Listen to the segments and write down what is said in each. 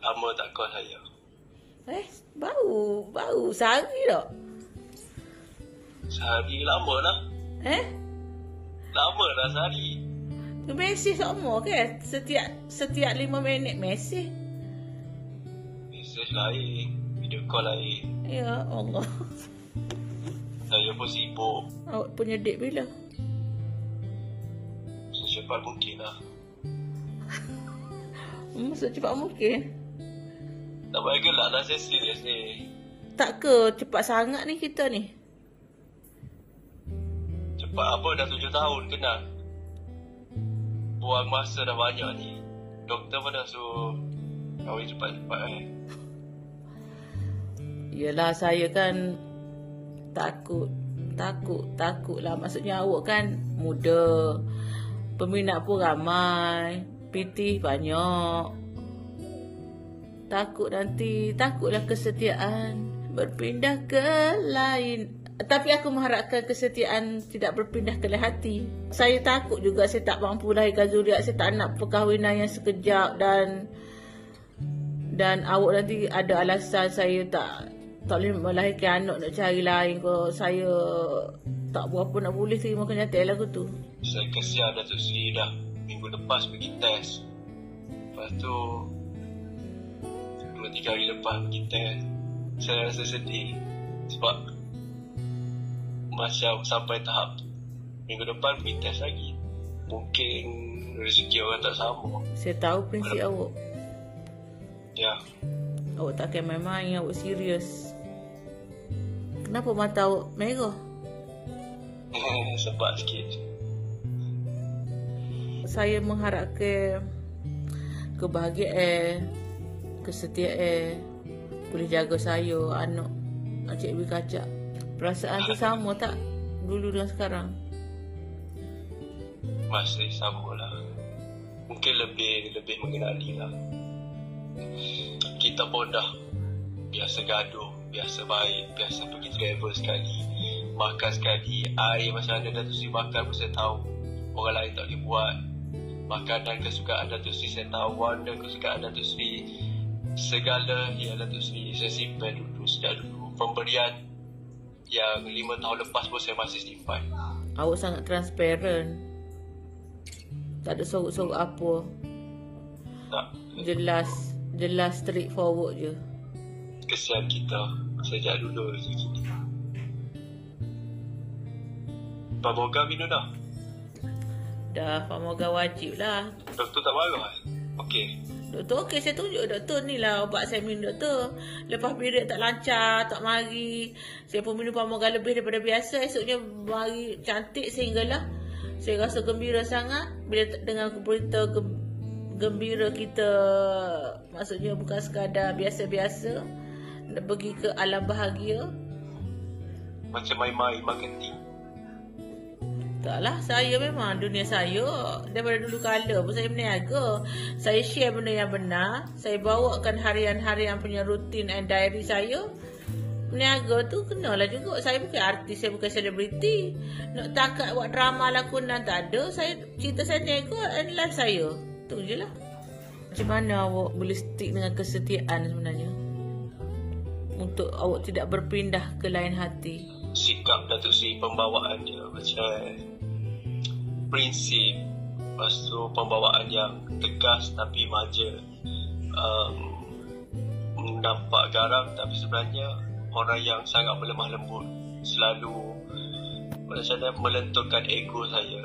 Lama tak call saya. Baru sehari tak? Sehari lama lah. Lama dah sehari. Tu mesej sama ke? Setiap 5 minit mesej. Mesej lain, video call lain. Ya Allah. Saya pun sibuk. Awak punya date bila? Secepat mungkin lah. Secepat mungkin. Tak payah gelak lah, saya serius ni. Tak ke cepat sangat ni kita ni? Cepat apa, dah 7 tahun kenal. Buang masa dah banyak ni. Doktor pun dah suruh kahwin cepat-cepat Yelah, saya kan takut lah. Maksudnya awak kan muda, peminat pun ramai, PT banyak. Takutlah kesetiaan berpindah ke lain. Tapi aku mengharapkan kesetiaan tidak berpindah ke lain hati. Saya takut juga saya tak mampu lahirkan zuriat. Saya tak nak perkahwinan yang sekejap dan awak nanti ada alasan saya tak boleh melahirkan anak, nak cari lain ke. Saya tak berapa nak boleh terima kenyataan lagu tu. Saya kesian Datuk Seri dah minggu lepas pergi test. Lepas tu 2-3 hari lepas pergi test, saya rasa sedih sebab macam sampai tahap minggu depan pergi test lagi. Mungkin rezeki orang tak sama. Saya tahu prinsip awak. Ya. Awak takkan main-main, awak serius. Kenapa mata awak merah? Sebab sikit. Saya mengharapkan kebahagiaan, kesetiaan boleh jaga saya, anak Cik Ibu Kacak. Perasaan tu sama tak dulu dan sekarang? Masih sama lah. Mungkin lebih mengenali lah. Kita pun dah biasa gaduh, biasa baik, biasa pergi travel sekali, makan sekali. Air macam mana Datuk Seri makan pun saya tahu, orang lain tak boleh buat. Makanan kesukaan Datuk Seri saya tahu, warna kesukaan Datuk Seri, segala yang Datuk Seri saya simpan dulu, sejak dulu. Pemberian yang 5 tahun lepas pun saya masih simpan. Awak sangat transparent. Tak ada sorok-sorok apa. Tak. Jelas straightforward je. Kesian kita sejak dulu macam ni. Pamoga minum dah? Dah, pamoga wajib lah. Doktor tak marah? Okey. Doktor okey, saya tunjuk doktor ni lah ubat saya minum doktor. Lepas period tak lancar, tak mari, saya pun minum pamoga lebih daripada biasa. Esoknya mari cantik sehinggalah saya rasa gembira sangat bila dengar berita gembira kita. Maksudnya bukan sekadar biasa-biasa, nak pergi ke alam bahagia. Macam main-main marketing. Taklah, saya memang dunia saya daripada dulu kala pun saya berniaga. Saya share benda yang benar. Saya bawakan harian-harian punya rutin and diary saya. Berniaga tu kenalah juga. Saya bukan artis, saya bukan selebriti. Nak takat buat drama lakonan tak ada. Cerita saya niaga and life saya. Tu je lah. Macam mana awak boleh stick dengan kesetiaan sebenarnya? Untuk awak tidak berpindah ke lain hati. Sikap Datuk Seri, pembawaan dia macam prinsip. Lepas tu pembawaan yang tegas tapi manja. Nampak garang tapi sebenarnya orang yang sangat melemah lembut. Selalu macam mana melenturkan ego saya.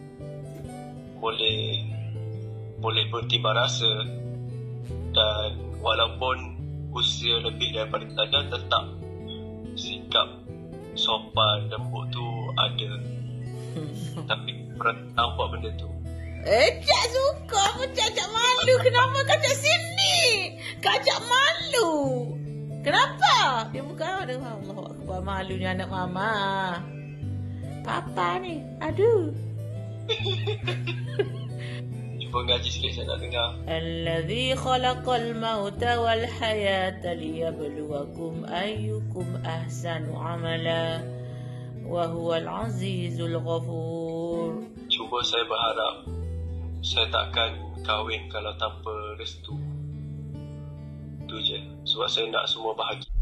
Boleh bertimbang rasa. Dan walaupun usia lebih daripada saya, tetap sikap sopan lembut tu ada. Tapi nampak benda tu. Cak suka pun Cak malu. Kenapa Cak sini? Cak malu. Kenapa? Dia bukan ada. Allah Akbar, malunya anak mama. Papa ni. Aduh. Cuba ngaji sikit, saya nak dengar. Alladhi khalaqal mauta wal hayata liyabluwakum ayyukum ahsanu amala wa huwal azizul ghafur. Cuba saya berharap saya takkan kahwin kalau tanpa restu. sebab saya nak semua bahagia.